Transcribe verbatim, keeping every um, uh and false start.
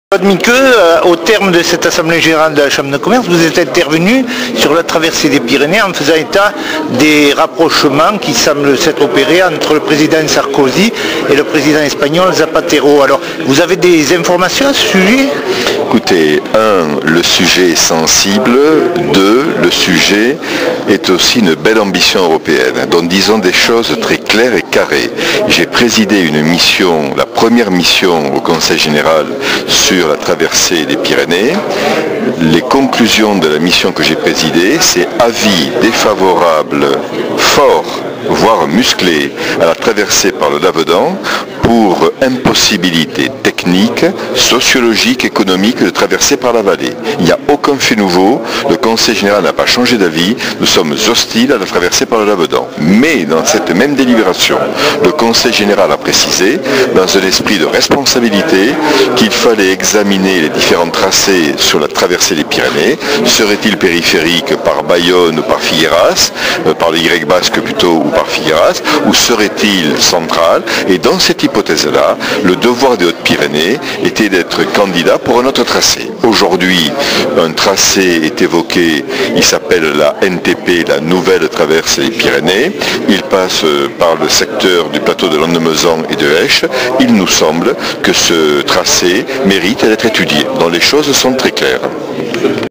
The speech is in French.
Claude Miqueux, euh, au terme de cette Assemblée Générale de la Chambre de Commerce, vous êtes intervenu sur la traversée des Pyrénées en faisant état des rapprochements qui semblent s'être opérés entre le président Sarkozy et le président espagnol Zapatero. Alors, vous avez des informations à ce sujet? Écoutez, un, le sujet est sensible, deux, le sujet est aussi une belle ambition européenne. Donc disons des choses très claires et carrées. J'ai présidé une mission, la première mission au Conseil général sur la traversée des Pyrénées. Les conclusions de la mission que j'ai présidée, c'est avis défavorable fort, voire musclé, à la traversée par le Lavedan pour impossibilité technique, sociologique, économique de traverser par la vallée. Il n'y a aucun fait nouveau, le Conseil général n'a pas changé d'avis, nous sommes hostiles à la traversée par le Lavedan. Mais dans cette même délibération, le Conseil général a précisé, dans un esprit de responsabilité, qu'il fallait examiner les différents tracés sur la traversée des Pyrénées. Serait-il périphérique par Bayonne ou par Figueras, euh, par le Y basque plutôt ou par Figueras, ou serait-il central? Et dans cette hypothèse-là, le devoir des Hautes-Pyrénées était d'être candidat pour un autre tracé. Aujourd'hui, un tracé est évoqué, il s'appelle la N T P, la nouvelle traversée des Pyrénées. Il passe par le secteur du plateau de Lannemezan et de Esch. Il nous semble que ce tracé mérite d'être étudié, dont les choses sont très claires.